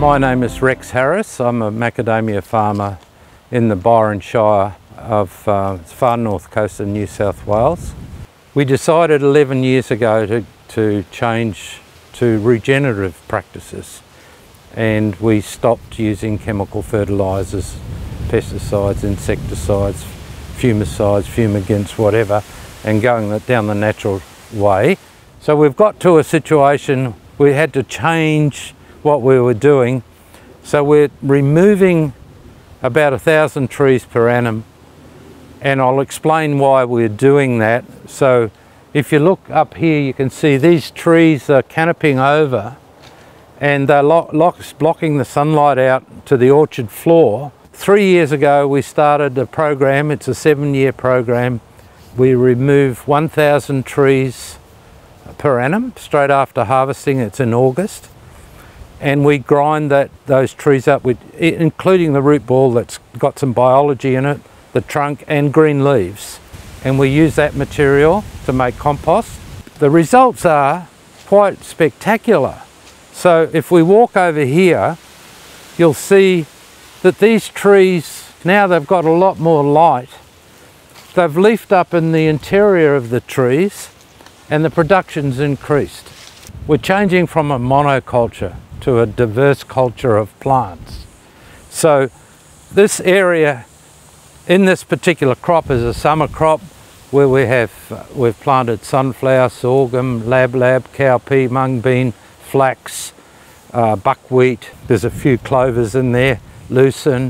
My name is Rex Harris. I'm a macadamia farmer in the Byron Shire of far north coast of New South Wales. We decided 11 years ago to change to regenerative practices, and we stopped using chemical fertilisers, pesticides, insecticides, fumicides, fumigants, whatever, and going down the natural way. So we've got to a situation we had to change what we were doing. So we're removing about 1,000 trees per annum, and I'll explain why we're doing that. So if you look up here, you can see these trees are canopying over, and they're blocking the sunlight out to the orchard floor. 3 years ago we started a program. It's a 7-year program. We remove 1,000 trees per annum straight after harvesting. It's in August, and we grind those trees up, including the root ball that's got some biology in it, the trunk and green leaves, and we use that material to make compost. The results are quite spectacular. So if we walk over here, you'll see that these trees, now they've got a lot more light. They've leafed up in the interior of the trees and the production's increased. We're changing from a monoculture to a diverse culture of plants. So this area in this particular crop is a summer crop where we've planted sunflower, sorghum, lab, cowpea, mung bean, flax, buckwheat. There's a few clovers in there, lucerne,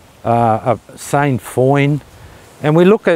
sainfoin, and we look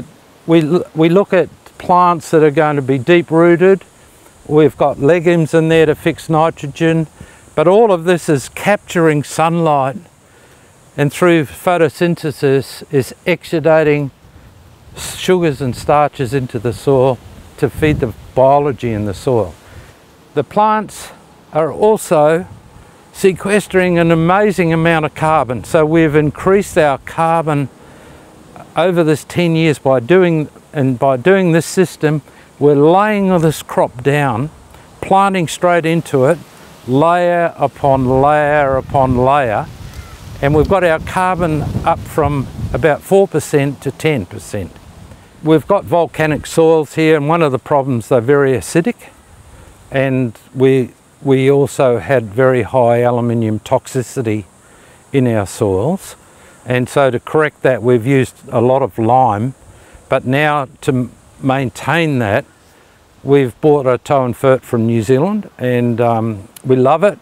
at plants that are going to be deep rooted. We've got legumes in there to fix nitrogen, but all of this is capturing sunlight, and through photosynthesis is exudating sugars and starches into the soil to feed the biology in the soil. The plants are also sequestering an amazing amount of carbon. So we've increased our carbon over this 10 years by doing this system. We're laying this crop down, planting straight into it, layer upon layer upon layer, and we've got our carbon up from about 4% to 10%. We've got volcanic soils here, and one of the problems, they're very acidic, and we also had very high aluminium toxicity in our soils, and so to correct that we've used a lot of lime. But now to maintain that, we've bought a tow and fert from New Zealand, and we love it.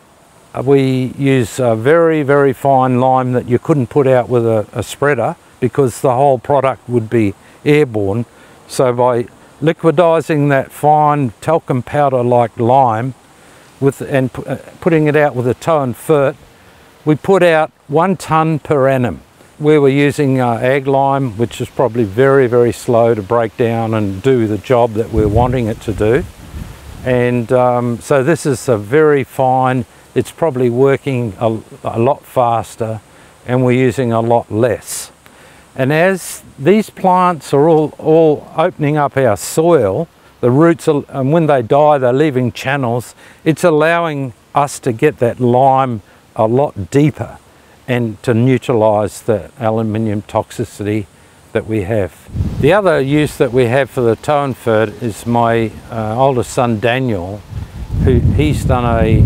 We use a very, very fine lime that you couldn't put out with a spreader because the whole product would be airborne. So by liquidizing that fine talcum powder like lime and putting it out with a tow and fert, we put out 1 tonne per annum. We were using ag lime, which is probably very, very slow to break down and do the job that we're wanting it to do. And so this is a very fine, it's probably working a lot faster, and we're using a lot less. And as these plants are all opening up our soil, the roots are, and when they die, they're leaving channels. It's allowing us to get that lime a lot deeper and to neutralise the aluminium toxicity that we have. The other use that we have for the tow and fert is my oldest son Daniel, he's done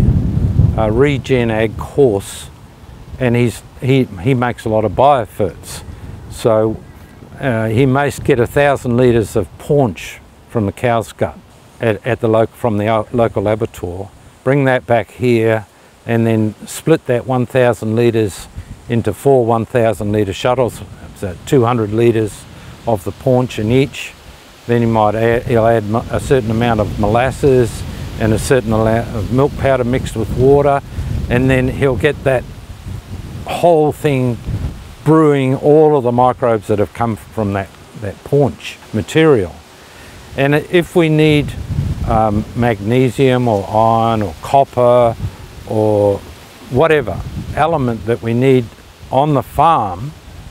a regen ag course, and he makes a lot of bioferts. So he may get 1,000 litres of paunch from the cow's gut from the local abattoir, bring that back here, and then split that 1,000 litres into 4 1,000 litre shuttles, so 200 litres of the paunch in each. Then he'll add a certain amount of molasses and a certain amount of milk powder mixed with water, and then he'll get that whole thing brewing all of the microbes that have come from that paunch material. And if we need magnesium or iron or copper or whatever element that we need on the farm,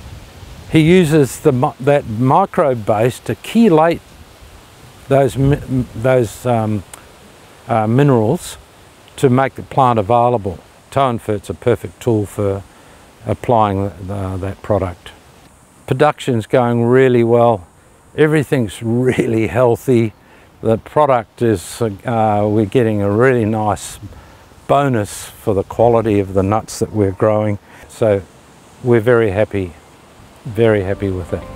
he uses that microbe base to chelate those minerals to make the plant available Fert's a perfect tool for applying that product. Production's going really well. Everything's really healthy. The product is, we're getting a really nice bonus for the quality of the nuts that we're growing. So we're very happy with it.